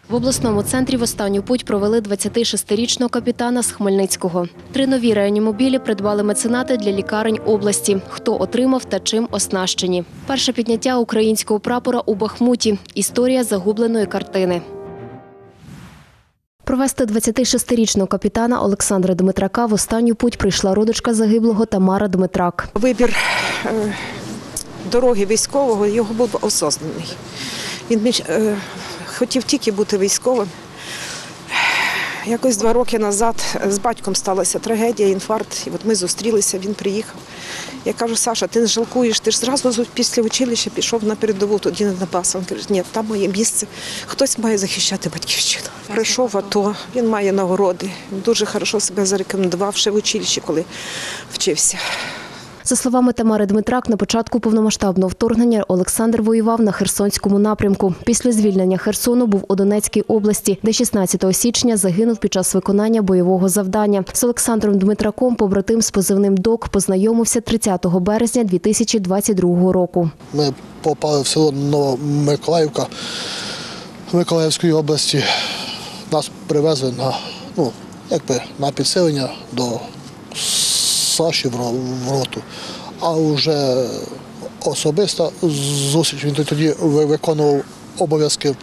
В обласному центрі в останню путь провели 26-річного капітана з Хмельницького. 3 нові реанімобілі придбали меценати для лікарень області. Хто отримав та чим оснащені. Перше підняття українського прапора у Бахмуті. Історія загубленої картини. Провести 26-річного капітана Олександра Дмитрака в останню путь прийшла родичка загиблого Тамара Дмитрак. Вибір дороги військового його був осознаний. Він хотів тільки бути військовим. Якось 2 роки назад з батьком сталася трагедія, інфаркт. І от ми зустрілися, він приїхав. Я кажу: Саша, ти не жалкуєш, ти ж зразу після училища пішов на передову, тоді на Донбас. Він каже: ні, там моє місце, хтось має захищати батьківщину. Прийшов в АТО, він має нагороди, дуже добре себе зарекомендував ще в училищі, коли вчився. За словами Тамари Дмитрак, на початку повномасштабного вторгнення Олександр воював на Херсонському напрямку. Після звільнення Херсону був у Донецькій області, де 16 січня загинув під час виконання бойового завдання. З Олександром Дмитраком побратим з позивним «Док» познайомився 30 березня 2022 року. Ми попали в село Новомиколаївка Миколаївської області. Нас привезли на підсилення до Саші в роту, а вже особиста зустріч, він тоді виконував обов'язки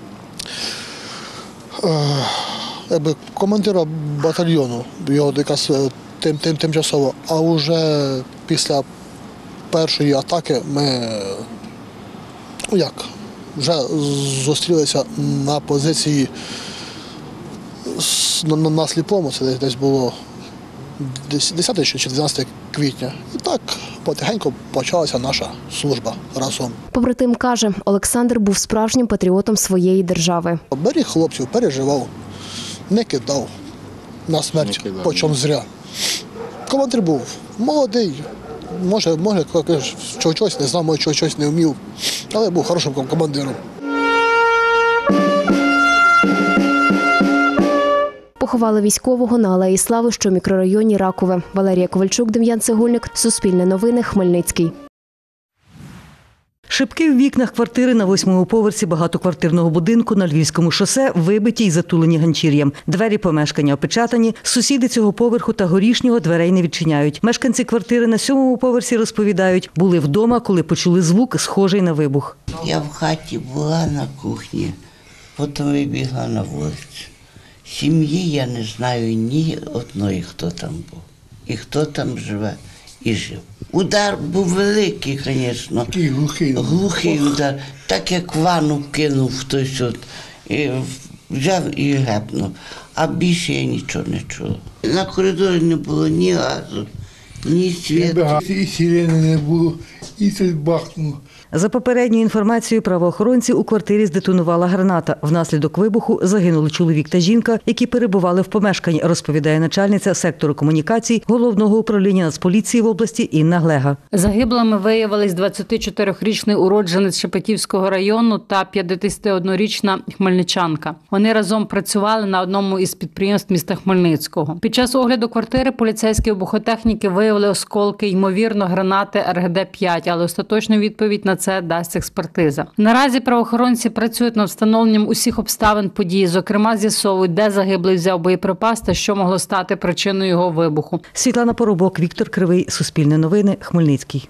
командира батальйону, його якраз тимчасово, а вже після першої атаки ми вже зустрілися на позиції на Сліпому, це десь було 10 чи 12 квітня. І так потихеньку почалася наша служба разом. Побратим каже, Олександр був справжнім патріотом своєї держави. Беріг хлопців, переживав, не кидав на смерть, почом зря. Командир був молодий, може чогось не знав, може чогось не вмів, але був хорошим командиром. Поховали військового на Алеї Слави, що в мікрорайоні Ракове. Валерія Ковальчук, Дем'ян Цегольник, Суспільне новини, Хмельницький. Шибки в вікнах квартири на 8-му поверсі багатоквартирного будинку на Львівському шосе вибиті й затулені ганчір'ям. Двері помешкання опечатані, сусіди цього поверху та горішнього дверей не відчиняють. Мешканці квартири на 7-му поверсі розповідають, були вдома, коли почули звук, схожий на вибух. Я в хаті була на кухні, потім вибігла на вулицю. Сім'ї я не знаю ні одної, хто там був. І хто там живе, і жив. Удар був великий, звісно. Глухий удар. Так як ванну кинув хтось, і взяв і гепнув. А більше я нічого не чула. На коридорі не було ні газу, ні світу. І сирени не було, і тут бахнуло. За попередньою інформацією правоохоронців, у квартирі здетонувала граната. Внаслідок вибуху загинули чоловік та жінка, які перебували в помешканні, розповідає начальниця сектору комунікацій Головного управління Нацполіції в області Інна Глега. Загиблими виявились 24-річний уродженець Шепетівського району та 51-річна хмельничанка. Вони разом працювали на одному із підприємств міста Хмельницького. Під час огляду квартири поліцейські вибухотехніки виявили осколки, ймовірно, гранати РГД-5, але остаточну відповідь на це дасть експертиза. Наразі правоохоронці працюють над встановленням усіх обставин події, зокрема з'ясовують, де загиблий взяв боєприпас та що могло стати причиною його вибуху. Світлана Поробок, Віктор Кривий, Суспільне новини, Хмельницький.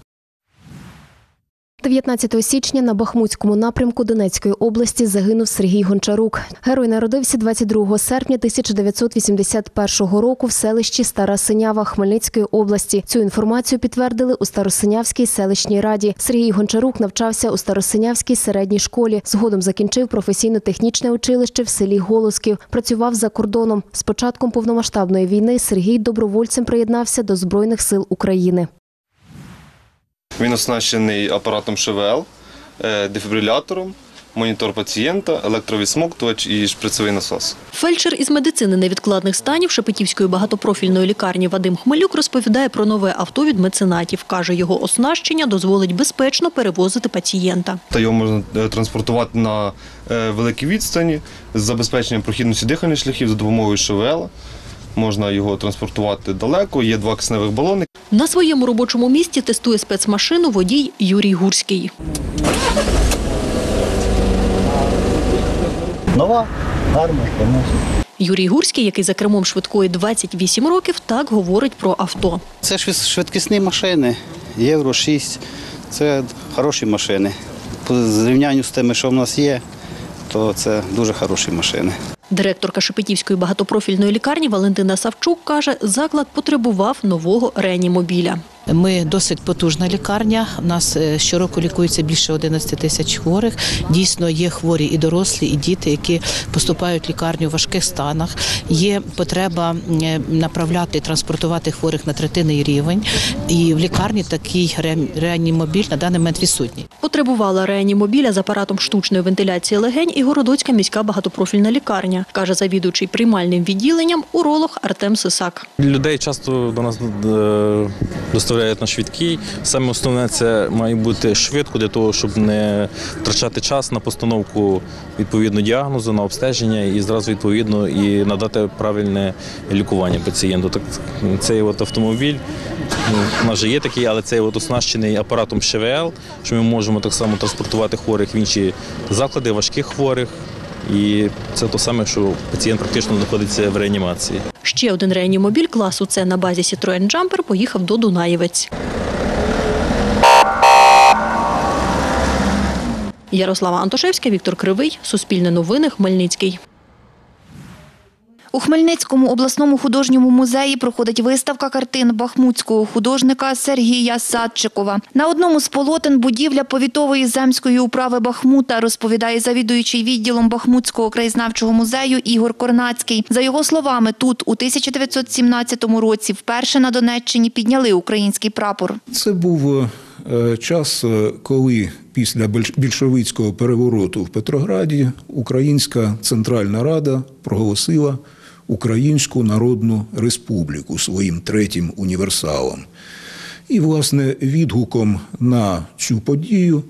19 січня на Бахмутському напрямку Донецької області загинув Сергій Гончарук. Герой народився 22 серпня 1981 року в селищі Стара Синява Хмельницької області. Цю інформацію підтвердили у Старосинявській селищній раді. Сергій Гончарук навчався у Старосинявській середній школі. Згодом закінчив професійно-технічне училище в селі Голосків. Працював за кордоном. З початком повномасштабної війни Сергій добровольцем приєднався до Збройних сил України. Він оснащений апаратом ШВЛ, дефібрилятором, монітор пацієнта, електровідсмоктувач і шприцевий насос. Фельдшер із медицини невідкладних станів Шепетівської багатопрофільної лікарні Вадим Хмелюк розповідає про нове авто від меценатів. Каже, його оснащення дозволить безпечно перевозити пацієнта. Його можна транспортувати на великій відстані з забезпеченням прохідності дихальних шляхів за допомогою ШВЛ. Можна його транспортувати далеко, є 2 кисневих балони. На своєму робочому місці тестує спецмашину водій Юрій Гурський. Нова, Гармошка носить. Юрій Гурський, який за кермом швидкої 28 років, так говорить про авто. Це швидкісні машини, Євро-6. Це хороші машини. По зрівнянню з тими, що в нас є, то це дуже хороші машини. Директорка Шепетівської багатопрофільної лікарні Валентина Савчук каже, заклад потребував нового реанімобіля. Ми досить потужна лікарня. У нас щороку лікується більше 11 тисяч хворих. Дійсно, є хворі і дорослі, і діти, які поступають в лікарню в важких станах. Є потреба направляти, транспортувати хворих на третинний рівень. І в лікарні такий реанімобіль на даний момент відсутній. Потребувала реанімобіля з апаратом штучної вентиляції легень і Городоцька міська багатопрофільна лікарня, каже завідуючий приймальним відділенням уролог Артем Сисак. Людей часто до нас доставляють на швидкій. Саме основне – це має бути швидко для того, щоб не втрачати час на постановку відповідного діагнозу, на обстеження і зразу відповідно і надати правильне лікування пацієнту. Так, цей автомобіль, у нас вже є такий, але цей оснащений апаратом ШВЛ, що ми можемо так само транспортувати хворих в інші заклади, важких хворих. І це те саме, що пацієнт практично знаходиться в реанімації. Ще один реанімобіль класу С на базі Citroen Jumper поїхав до Дунаєвець. Ярослава Антошевська, Віктор Кривий, Суспільне новини, Хмельницький. У Хмельницькому обласному художньому музеї проходить виставка картин бахмутського художника Сергія Садчикова. На одному з полотен будівля повітової земської управи Бахмута, розповідає завідуючий відділом Бахмутського краєзнавчого музею Ігор Корнацький. За його словами, тут у 1917 році вперше на Донеччині підняли український прапор. Це був час, коли після більшовицького перевороту в Петрограді Українська Центральна Рада проголосила Українську Народну Республіку своїм третім універсалом. І, власне, відгуком на цю подію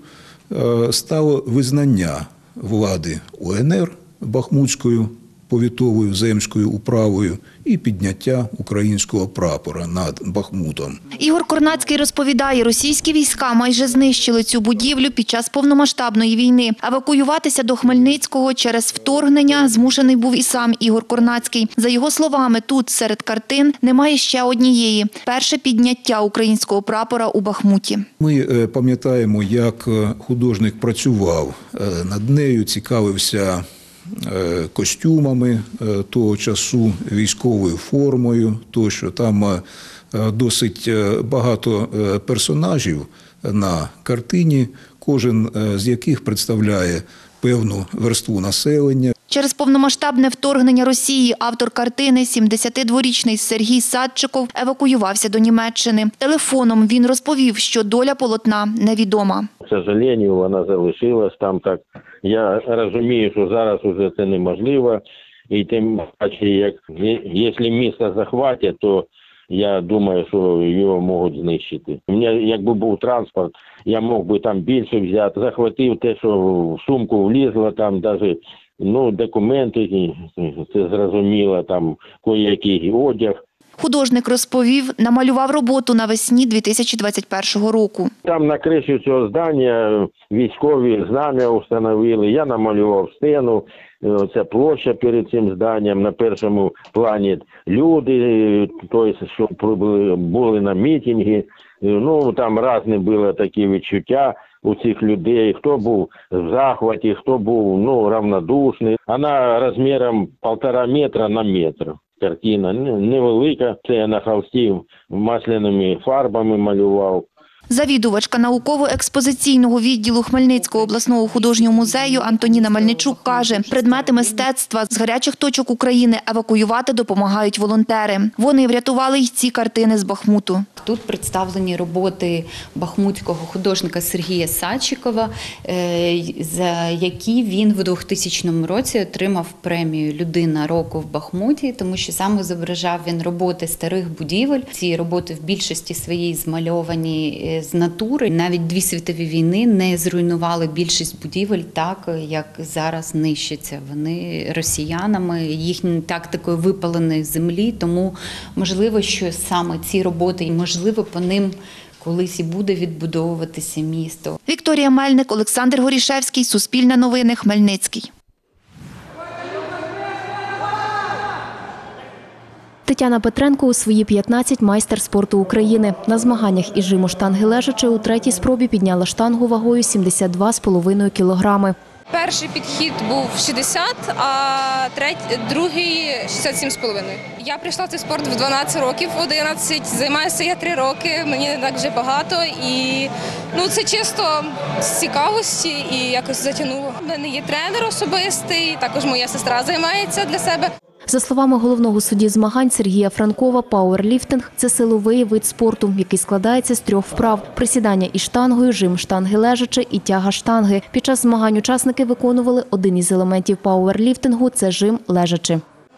стало визнання влади УНР Бахмутською повітовою земською управою і підняття українського прапора над Бахмутом. Ігор Корнацький розповідає, російські війська майже знищили цю будівлю під час повномасштабної війни. Евакуюватися до Хмельницького через вторгнення змушений був і сам Ігор Корнацький. За його словами, тут серед картин немає ще однієї – перше підняття українського прапора у Бахмуті. Ми пам'ятаємо, як художник працював над нею, цікавився костюмами того часу, військовою формою, тощо там досить багато персонажів на картині, кожен з яких представляє певну верству населення. Через повномасштабне вторгнення Росії автор картини, 72-річний Сергій Садчиков, евакуювався до Німеччини. Телефоном він розповів, що доля полотна невідома. К сожалению, вона залишилась там так. Я розумію, що зараз уже це неможливо. І тим паче, якщо місто захватять, то я думаю, що його можуть знищити. У мене, якби був транспорт, я мог би там більше взяти. Захватив те, що в сумку влізло, там навіть документи, це зрозуміло, там кое-який одяг. Художник розповів, намалював роботу навесні 2021 року. Там на криші цього здання військові знам'я встановили, я намалював стіну, це площа перед цим зданням, на першому плані люди, тобто, що були на мітингі. Там різні були такі відчуття у цих людей, хто був в захваті, хто був равнодушний. Вона розміром 1,5 метра на метр. Картина невелика, це я на холсті масляними фарбами малював. Завідувачка науково-експозиційного відділу Хмельницького обласного художнього музею Антоніна Мельничук каже, предмети мистецтва з гарячих точок України евакуювати допомагають волонтери. Вони врятували й ці картини з Бахмуту. Тут представлені роботи бахмутського художника Сергія Садчикова, за які він в 2000 році отримав премію «Людина року в Бахмуті», тому що саме зображав він роботи старих будівель. Ці роботи в більшості своїй змальовані з натури. Навіть 2 світові війни не зруйнували більшість будівель так, як зараз нищаться вони росіянами, їхньою тактикою випаленої землі. Тому можливо, що саме ці роботи, і можливо по ним колись і буде відбудовуватися місто. Вікторія Мельник, Олександр Горішевський, Суспільне новини, Хмельницький. Тетяна Петренко у свої 15 майстер спорту України. На змаганнях із жиму штанги лежачи у третій спробі підняла штангу вагою 72,5 кілограми. Перший підхід був 60, а другий 67,5. Я прийшла в цей спорт в 12 років, 11, займаюся я 3 роки, мені не так вже багато. І це чисто з цікавості і якось затягнуло. У мене є тренер особистий, також моя сестра займається для себе. За словами головного судді змагань Сергія Франкова, пауерліфтинг – це силовий вид спорту, який складається з 3 вправ – присідання із штангою, жим штанги лежачи і тяга штанги. Під час змагань учасники виконували один із елементів пауерліфтингу – це жим лежачи.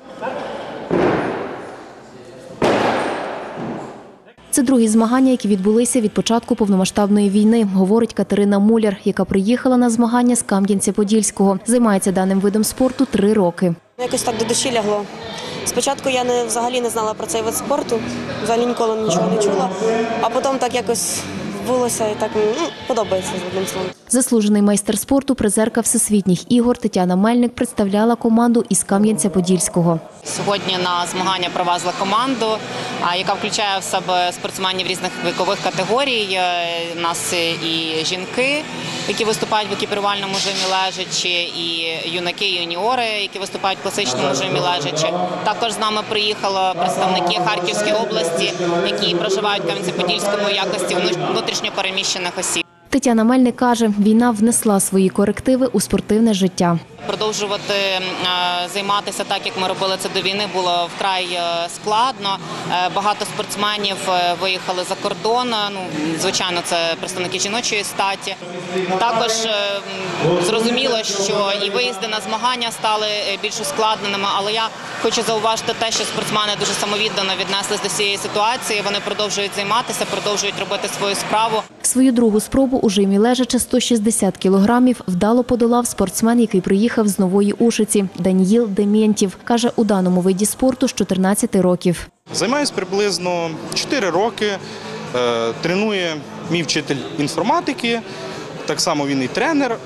Це другі змагання, які відбулися від початку повномасштабної війни, говорить Катерина Муляр, яка приїхала на змагання з Кам'янця-Подільського. Займається даним видом спорту 3 роки. Якось так до душі лягло. Спочатку я взагалі не знала про цей вид спорту, взагалі ніколи нічого не чула, а потім так якось вбулося і так подобається, з одним словом. Заслужений майстер спорту, призерка Всесвітніх ігор Тетяна Мельник представляла команду із Кам'янця-Подільського. Сьогодні на змагання привезла команду, яка включає в себе спортсменів різних вікових категорій. У нас і жінки, які виступають в екіпірувальному жимі лежачи, і юнаки, і юніори, які виступають в класичному жимі лежачи. Також з нами приїхали представники Харківської області, які проживають в Кам'янці-Подільському в якості внутрішньо переміщених осіб. Тетяна Мельник каже, війна внесла свої корективи у спортивне життя. Продовжувати займатися так, як ми робили це до війни, було вкрай складно. Багато спортсменів виїхали за кордон, звичайно, це представники жіночої статі. Також зрозуміло, що і виїзди на змагання стали більш ускладненими, але я хочу зауважити те, що спортсмени дуже самовіддано віднеслись до цієї ситуації, вони продовжують займатися, продовжують робити свою справу. Свою другу спробу у жимі лежачи 160 кілограмів вдало подолав спортсмен, який приїхав з Нової Ушиці – Даніїл Демєнтів. Каже, у даному виді спорту з 14 років. Займаюсь приблизно 4 роки. Тренує мій вчитель інформатики, так само він і тренер.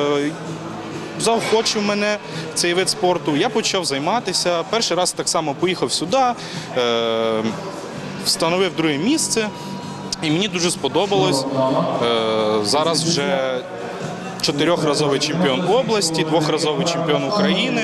Заохочив мене цей вид спорту. Я почав займатися. Перший раз так само поїхав сюди, встановив друге місце. І мені дуже сподобалось. Зараз вже 4-разовий чемпіон області, 2-разовий чемпіон України.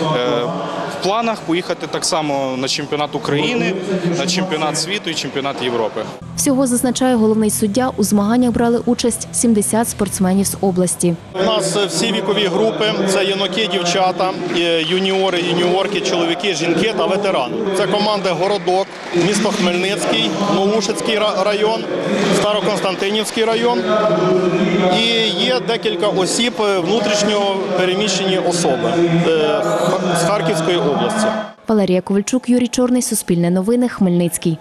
В планах поїхати так само на чемпіонат України, на чемпіонат світу і чемпіонат Європи. Всього, зазначає головний суддя, у змаганнях брали участь 70 спортсменів з області. У нас всі вікові групи – це юнаки, дівчата, юніори, юніорки, чоловіки, жінки та ветерани. Це команди «Городок», місто Хмельницький, Новушицький район, Староконстантинівський район. І є декілька осіб внутрішньо переміщені особи з Харківської області. Валерія Ковальчук, Юрій Чорний, Суспільне новини, Хмельницький.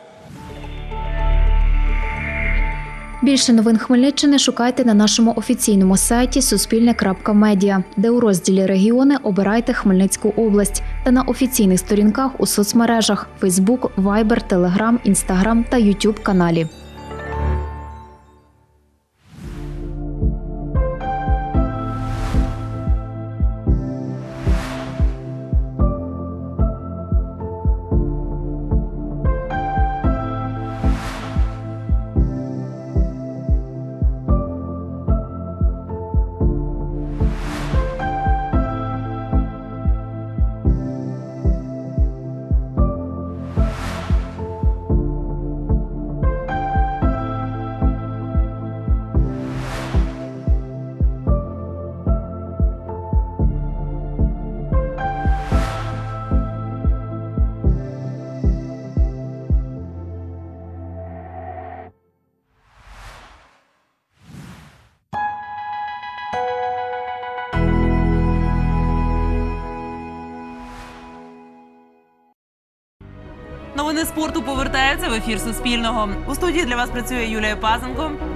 Більше новин Хмельниччини шукайте на нашому офіційному сайті suspilne.media, де у розділі «Регіони» обирайте Хмельницьку область та на офіційних сторінках у соцмережах – Facebook, Viber, Telegram, Instagram та YouTube каналі. Новини спорту повертаються в ефір Суспільного. У студії для вас працює Юлія Пазенко.